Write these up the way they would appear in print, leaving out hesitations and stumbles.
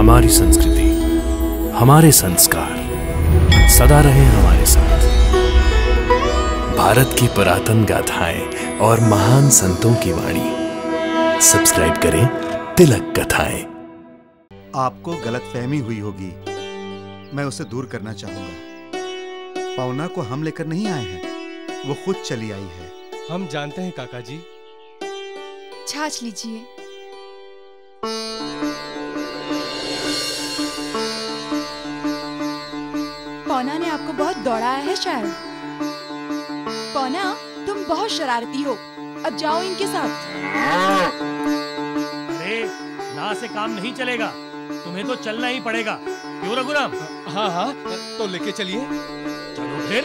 हमारी संस्कृति, हमारे संस्कार सदा रहे हमारे साथ। भारत की पुरातन गाथाएं और महान संतों की वाणी। सब्सक्राइब करें तिलक कथाएं। आपको गलतफहमी हुई होगी, मैं उसे दूर करना चाहूंगा। पौना को हम लेकर नहीं आए हैं, वो खुद चली आई है। हम जानते हैं काका जी। छाछ लीजिए। पौना ने आपको बहुत दौड़ाया है शायद। पौना, तुम बहुत शरारती हो, अब जाओ इनके साथ। अरे ना से काम नहीं चलेगा, तुम्हें तो चलना ही पड़ेगा। क्यों रघुराम? हाँ हाँ, तो लेके चलिए। चलो फिर।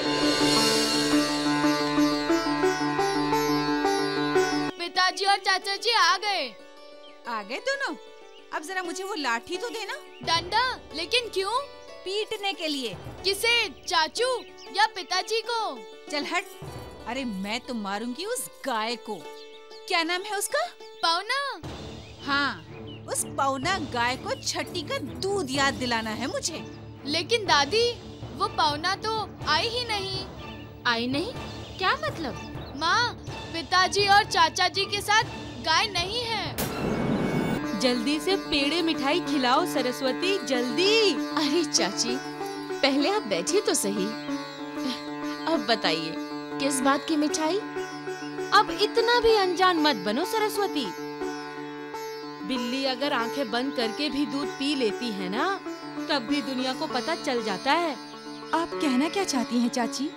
पिताजी और चाचा जी आ गए। आ गए दोनों? अब जरा मुझे वो लाठी तो देना। डंडा? लेकिन क्यों? पीटने के लिए। किसे, चाचू या पिताजी को? चल हट। अरे मैं तो मारूंगी उस गाय को। क्या नाम है उसका? पौना। हाँ, उस पौना गाय को छठी का दूध याद दिलाना है मुझे। लेकिन दादी, वो पौना तो आई ही नहीं। आई नहीं? क्या मतलब? माँ, पिताजी और चाचा जी के साथ गाय नहीं है। जल्दी से पेड़े मिठाई खिलाओ सरस्वती, जल्दी। अरे चाची, पहले आप बैठिए तो सही। अब बताइए, किस बात की मिठाई? अब इतना भी अनजान मत बनो सरस्वती। बिल्ली अगर आंखें बंद करके भी दूध पी लेती है ना, तब भी दुनिया को पता चल जाता है। आप कहना क्या चाहती हैं चाची?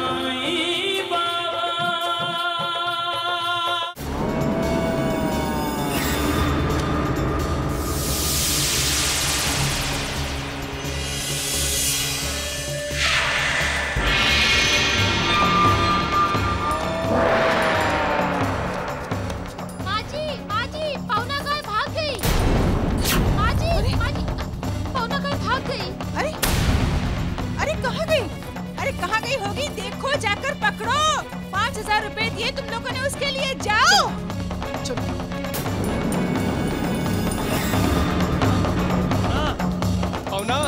कहाँ गई होगी? देखो, जाकर पकड़ो। 5000 रुपए दिए तुम लोगों ने उसके लिए, जाओ। पौना,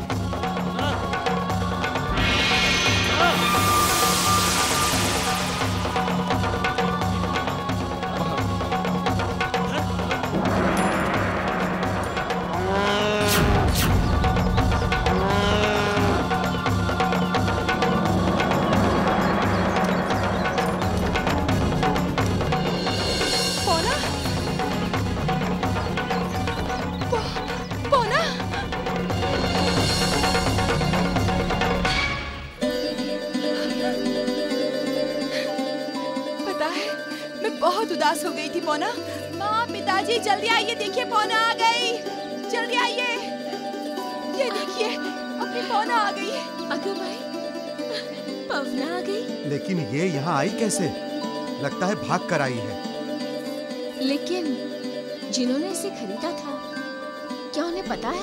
बहुत उदास हो गई थी पौना। माँ, पिताजी जल्दी आइए, देखिए पौना आ गई। जल्दी आइए, ये देखिए अपनी पौना आ गई है। अगो भाई, पवना आ गई। लेकिन ये यहाँ आई कैसे? लगता है भाग कर आई है। लेकिन जिन्होंने इसे खरीदा था, क्या उन्हें पता है?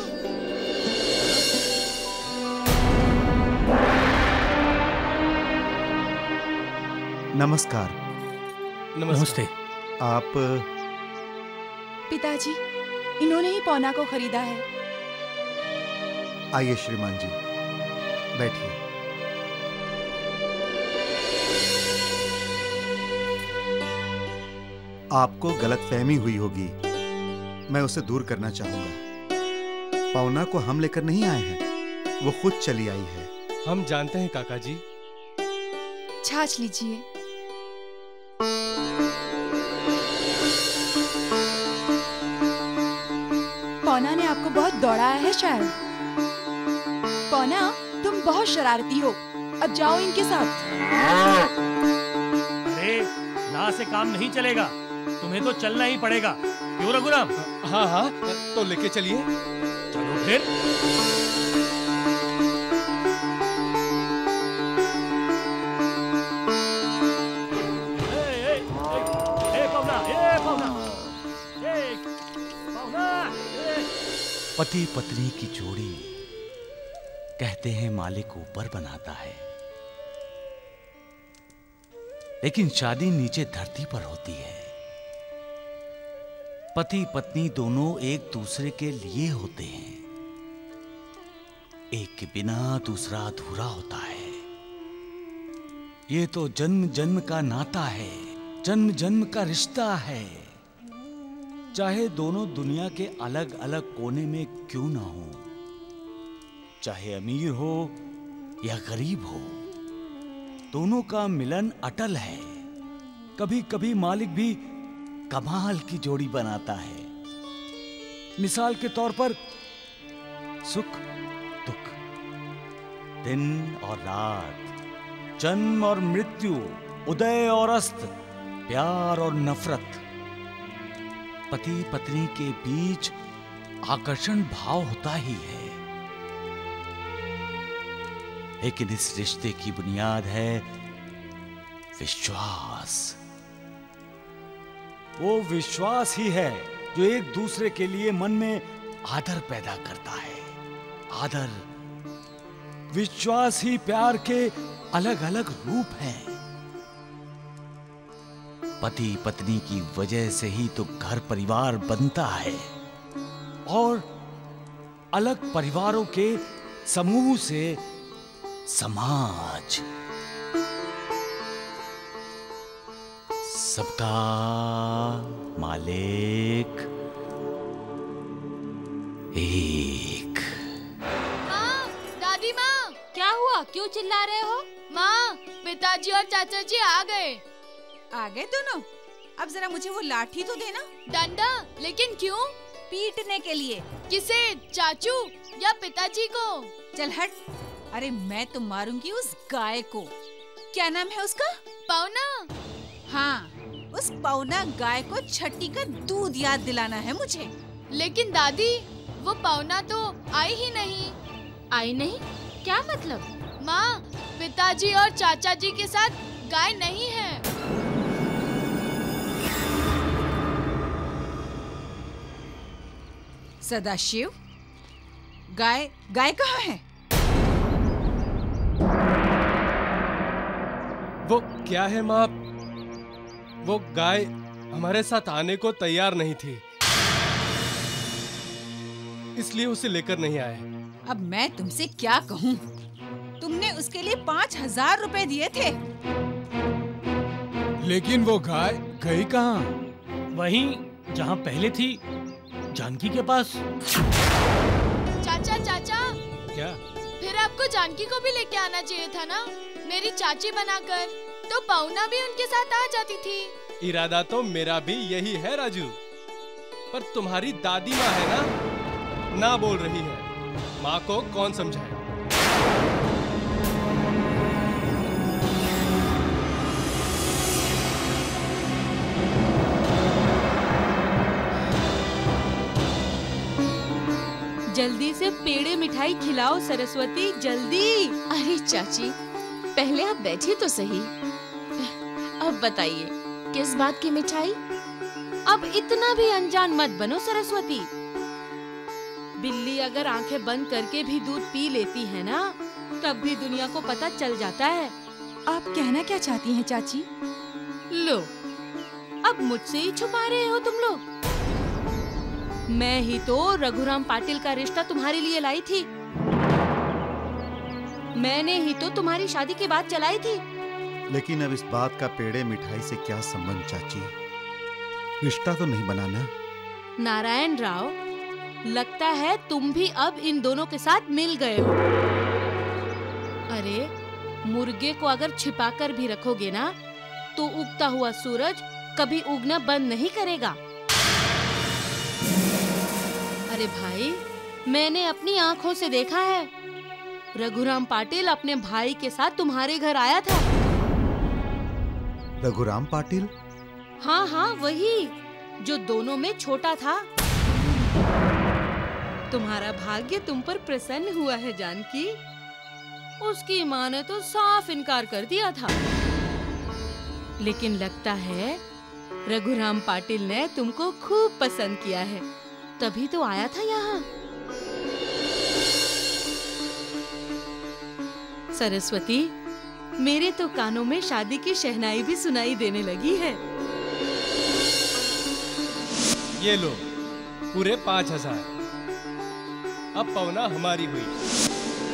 नमस्कार। नमस्ते। आप? पिताजी, इन्होंने ही पौना को खरीदा है। आइए श्रीमान जी, बैठिए। आपको गलतफहमी हुई होगी, मैं उसे दूर करना चाहूंगा। पौना को हम लेकर नहीं आए हैं, वो खुद चली आई है। हम जानते हैं काका जी। छाछ लीजिए। पौना ने आपको बहुत दौड़ाया है शायद। पौना, तुम बहुत शरारती हो, अब जाओ इनके साथ। अरे ना से काम नहीं चलेगा, तुम्हें तो चलना ही पड़ेगा। क्यों रघुराम? हाँ हाँ, तो लेके चलिए। चलो फिर। पति पत्नी की जोड़ी कहते हैं मालिक ऊपर बनाता है, लेकिन शादी नीचे धरती पर होती है। पति पत्नी दोनों एक दूसरे के लिए होते हैं, एक के बिना दूसरा अधूरा होता है। ये तो जन्म जन्म का नाता है, जन्म जन्म का रिश्ता है। चाहे दोनों दुनिया के अलग अलग कोने में क्यों ना हो, चाहे अमीर हो या गरीब हो, दोनों का मिलन अटल है। कभी कभी मालिक भी कमाल की जोड़ी बनाता है। मिसाल के तौर पर सुख दुख, दिन और रात, जन्म और मृत्यु, उदय और अस्त, प्यार और नफरत। पति पत्नी के बीच आकर्षण भाव होता ही है, लेकिन इस रिश्ते की बुनियाद है विश्वास। वो विश्वास ही है जो एक दूसरे के लिए मन में आदर पैदा करता है। आदर, विश्वास ही प्यार के अलग अलग रूप हैं। पति पत्नी की वजह से ही तो घर परिवार बनता है, और अलग परिवारों के समूह से समाज। सबका मालिक एक। माँ, दादी माँ, क्या हुआ? क्यों चिल्ला रहे हो? माँ, पिताजी और चाचा जी आ गए। आ गए दोनों? अब जरा मुझे वो लाठी तो देना। डंडा? लेकिन क्यों? पीटने के लिए। किसे, चाचू या पिताजी को? चल हट। अरे मैं तो मारूंगी उस गाय को। क्या नाम है उसका? पौना। हाँ, उस पौना गाय को छठी का दूध याद दिलाना है मुझे। लेकिन दादी, वो पौना तो आई ही नहीं। आई नहीं? क्या मतलब? माँ, पिताजी और चाचा जी के साथ गाय नहीं है। सदाशिव, गाय कहाँ है? वो क्या है माँ, वो गाय हमारे साथ आने को तैयार नहीं थी, इसलिए उसे लेकर नहीं आए। अब मैं तुमसे क्या कहूँ? तुमने उसके लिए 5,000 रुपए दिए थे। लेकिन वो गाय गई कहाँ? वहीं जहाँ पहले थी, जानकी के पास। चाचा चाचा, क्या? फिर आपको जानकी को भी लेके आना चाहिए था ना, मेरी चाची बनाकर, तो पौना भी उनके साथ आ जाती थी। इरादा तो मेरा भी यही है राजू, पर तुम्हारी दादी माँ है ना बोल रही है। माँ को कौन समझाए? जल्दी से पेड़े मिठाई खिलाओ सरस्वती, जल्दी। अरे चाची, पहले आप बैठिए तो सही। अब बताइए, किस बात की मिठाई? अब इतना भी अनजान मत बनो सरस्वती। बिल्ली अगर आंखें बंद करके भी दूध पी लेती है ना, तब भी दुनिया को पता चल जाता है। आप कहना क्या चाहती हैं चाची? लो, अब मुझसे ही छुपा रहे हो तुम लोग। मैं ही तो रघुराम पाटिल का रिश्ता तुम्हारे लिए लाई थी। मैंने ही तो तुम्हारी शादी की बात चलाई थी। लेकिन अब इस बात का पेड़े मिठाई से क्या संबंध चाची? रिश्ता तो नहीं बनाना। नारायण राव, लगता है तुम भी अब इन दोनों के साथ मिल गए हो। अरे, मुर्गे को अगर छिपाकर भी रखोगे ना, तो उगता हुआ सूरज कभी उगना बंद नहीं करेगा। अरे भाई, मैंने अपनी आंखों से देखा है, रघुराम पाटिल अपने भाई के साथ तुम्हारे घर आया था। रघुराम पाटिल? हाँ हाँ, वही जो दोनों में छोटा था। तुम्हारा भाग्य तुम पर प्रसन्न हुआ है जानकी। उसकी माँ ने तो साफ इनकार कर दिया था, लेकिन लगता है रघुराम पाटिल ने तुमको खूब पसंद किया है, तभी तो आया था यहाँ। सरस्वती, मेरे तो कानों में शादी की शहनाई भी सुनाई देने लगी है। ये लो, पूरे 5,000। अब पौना हमारी हुई।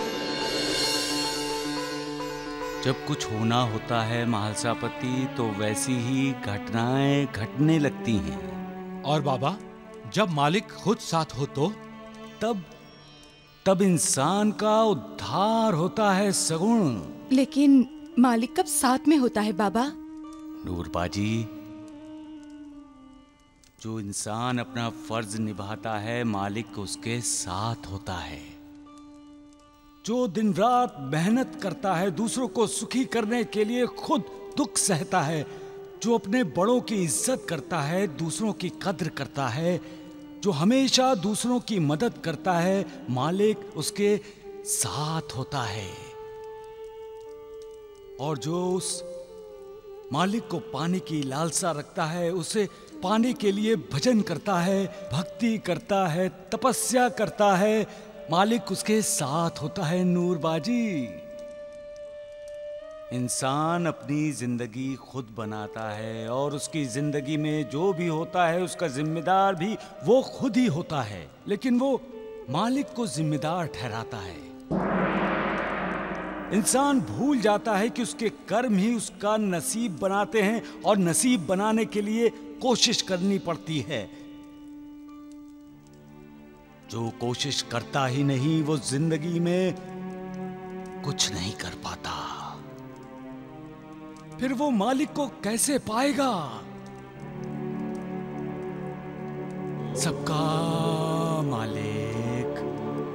जब कुछ होना होता है महालसापति तो वैसी ही घटनाएं घटने लगती हैं। और बाबा, जब मालिक खुद साथ हो तो तब इंसान का उद्धार होता है सगुण। लेकिन मालिक कब साथ में होता है बाबा? नूरबाजी, जो इंसान अपना फर्ज निभाता है मालिक उसके साथ होता है। जो दिन रात मेहनत करता है, दूसरों को सुखी करने के लिए खुद दुख सहता है, जो अपने बड़ों की इज्जत करता है, दूसरों की कद्र करता है, जो हमेशा दूसरों की मदद करता है, मालिक उसके साथ होता है। और जो उस मालिक को पाने की लालसा रखता है, उसे पाने के लिए भजन करता है, भक्ति करता है, तपस्या करता है, मालिक उसके साथ होता है। नूरबाजी, इंसान अपनी जिंदगी खुद बनाता है और उसकी जिंदगी में जो भी होता है उसका जिम्मेदार भी वो खुद ही होता है, लेकिन वो मालिक को जिम्मेदार ठहराता है। इंसान भूल जाता है कि उसके कर्म ही उसका नसीब बनाते हैं और नसीब बनाने के लिए कोशिश करनी पड़ती है। जो कोशिश करता ही नहीं वो जिंदगी में कुछ नहीं कर पाता। फिर वो मालिक को कैसे पाएगा? सबका मालिक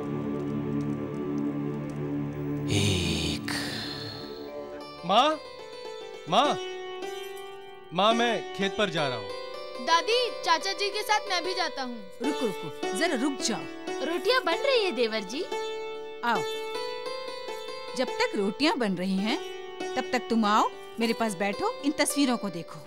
एक। माँ, मैं खेत पर जा रहा हूँ। दादी, चाचा जी के साथ मैं भी जाता हूँ। रुको, जरा रुक जाओ। रोटियां बन रही है देवर जी। आओ, जब तक रोटियां बन रही हैं, तब तक तुम आओ, मेरे पास बैठो, इन तस्वीरों को देखो।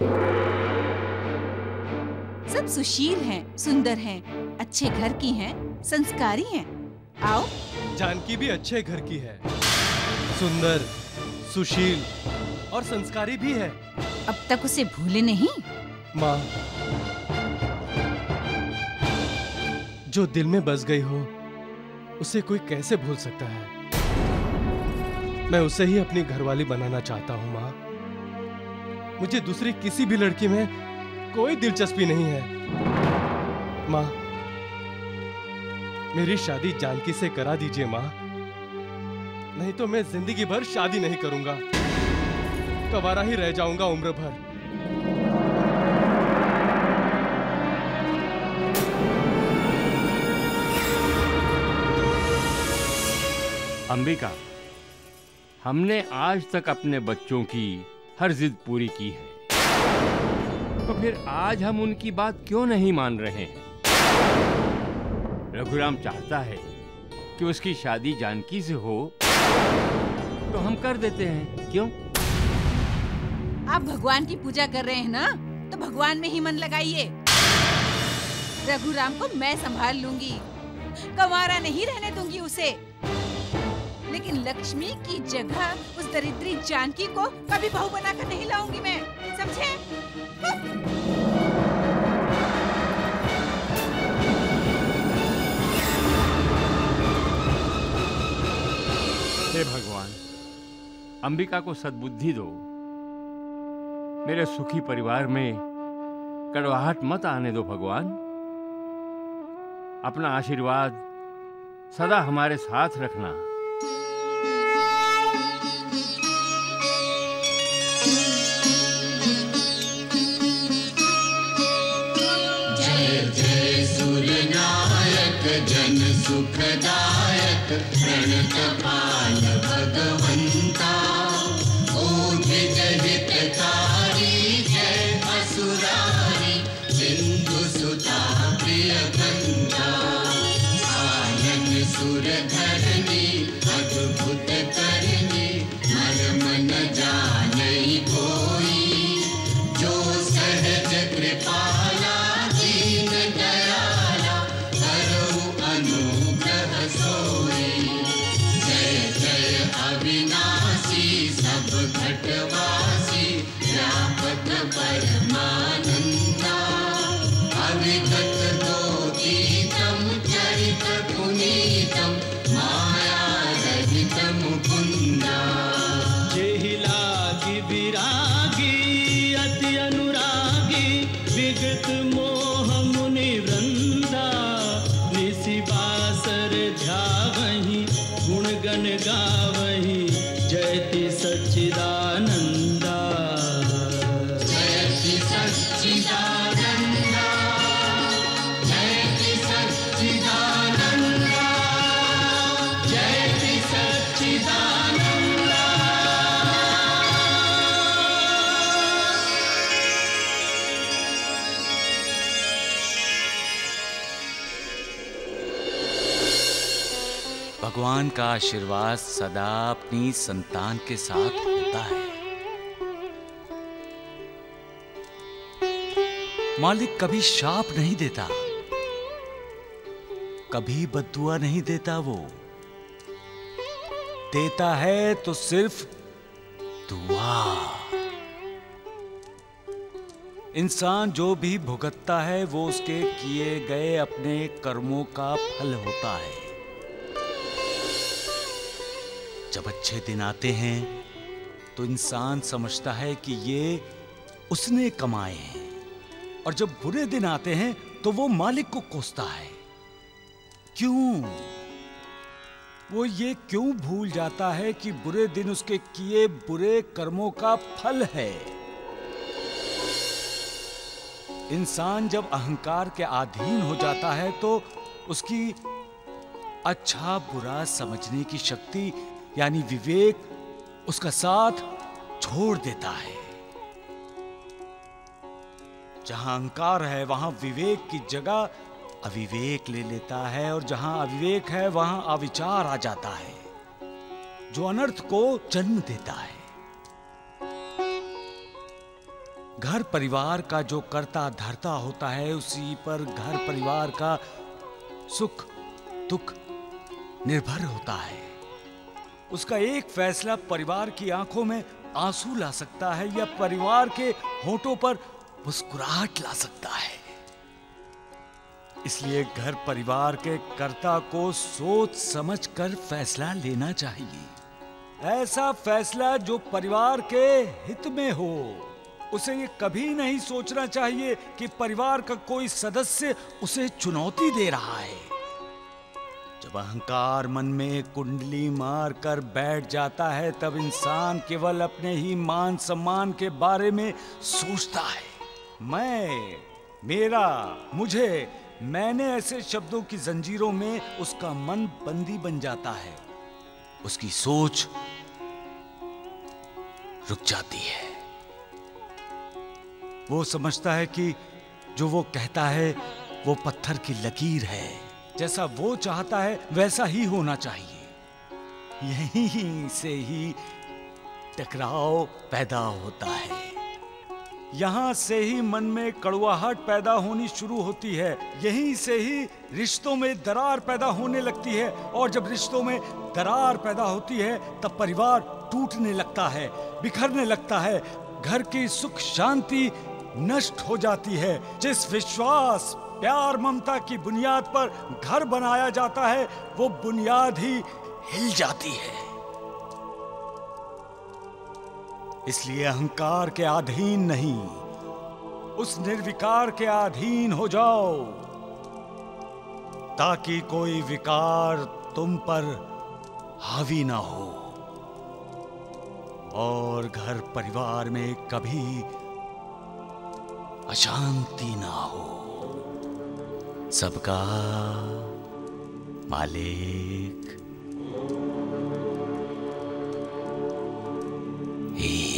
सब सुशील हैं, सुंदर हैं, अच्छे घर की हैं, संस्कारी हैं। आओ। जानकी भी अच्छे घर की है, सुंदर, सुशील और संस्कारी भी है। अब तक उसे भूले नहीं? माँ, जो दिल में बस गई हो उसे कोई कैसे भूल सकता है? मैं उसे ही अपनी घरवाली बनाना चाहता हूँ माँ। मुझे दूसरी किसी भी लड़की में कोई दिलचस्पी नहीं है। माँ, मेरी शादी जानकी से करा दीजिए माँ, नहीं तो मैं जिंदगी भर शादी नहीं करूंगा, कवारा ही रह जाऊंगा उम्र भर। अंबिका, हमने आज तक अपने बच्चों की हर जिद पूरी की है, तो फिर आज हम उनकी बात क्यों नहीं मान रहे हैं? रघुराम चाहता है कि उसकी शादी जानकी से हो, तो हम कर देते हैं, क्यों? आप भगवान की पूजा कर रहे हैं ना, तो भगवान में ही मन लगाइए। रघुराम को मैं संभाल लूंगी, कंवारा नहीं रहने दूंगी उसे। लेकिन लक्ष्मी की जगह उस दरिद्री जानकी को कभी बहू बनाकर नहीं लाऊंगी मैं, समझे? हे भगवान, अंबिका को सद्बुद्धि दो, मेरे सुखी परिवार में कड़वाहट मत आने दो भगवान। अपना आशीर्वाद सदा हमारे साथ रखना। जय जय सूर्यनायक जन सुखदायक प्रणत पाल भगवंता, ओझ हितकारी जय असुरारी सिंधु सुता प्रिय गंगा, आनन सुर धरनी अद्भुत करनी मर्म न जाने कोई, जो सहज कृपाला दीन दयाला करहु अनुग्रह सोई। जय जय अविनाशी सब घटवासी व्यापक परमानंदा, अविगत दोतीतम चरित पुनीतम माया रहित मुकुंदा। जेहि भगवान का आशीर्वाद सदा अपनी संतान के साथ होता है। मालिक कभी शाप नहीं देता, कभी बद्दुआ नहीं देता, वो देता है तो सिर्फ दुआ। इंसान जो भी भुगतता है वो उसके किए गए अपने कर्मों का फल होता है। जब अच्छे दिन आते हैं तो इंसान समझता है कि ये उसने कमाए हैं, और जब बुरे दिन आते हैं तो वो मालिक को कोसता है। क्यों? वो ये क्यों भूल जाता है कि बुरे दिन उसके किए बुरे कर्मों का फल है। इंसान जब अहंकार के अधीन हो जाता है तो उसकी अच्छा बुरा समझने की शक्ति यानी विवेक उसका साथ छोड़ देता है। जहां अहंकार है वहां विवेक की जगह अविवेक ले लेता है, और जहां अविवेक है वहां अविचार आ जाता है, जो अनर्थ को जन्म देता है। घर परिवार का जो कर्ता धर्ता होता है, उसी पर घर परिवार का सुख दुख निर्भर होता है। उसका एक फैसला परिवार की आंखों में आंसू ला सकता है या परिवार के होठों पर मुस्कुराहट ला सकता है। इसलिए घर परिवार के कर्ता को सोच समझकर फैसला लेना चाहिए। ऐसा फैसला जो परिवार के हित में हो। उसे ये कभी नहीं सोचना चाहिए कि परिवार का कोई सदस्य उसे चुनौती दे रहा है। जब अहंकार मन में कुंडली मार कर बैठ जाता है तब इंसान केवल अपने ही मान सम्मान के बारे में सोचता है। मैं, मेरा, मुझे, मैंने ऐसे शब्दों की जंजीरों में उसका मन बंदी बन जाता है। उसकी सोच रुक जाती है। वो समझता है कि जो वो कहता है वो पत्थर की लकीर है। जैसा वो चाहता है वैसा ही होना चाहिए। यहीं से ही टकराव पैदा होता है। यहां से ही मन में कड़वाहट पैदा होनी शुरू होती है। यहीं से ही रिश्तों में दरार पैदा होने लगती है, और जब रिश्तों में दरार पैदा होती है तब परिवार टूटने लगता है, बिखरने लगता है। घर की सुख शांति नष्ट हो जाती है। जिस विश्वास प्यार ममता की बुनियाद पर घर बनाया जाता है वो बुनियाद ही हिल जाती है। इसलिए अहंकार के अधीन नहीं, उस निर्विकार के अधीन हो जाओ, ताकि कोई विकार तुम पर हावी ना हो और घर परिवार में कभी अशांति ना हो। सबका मालिक एक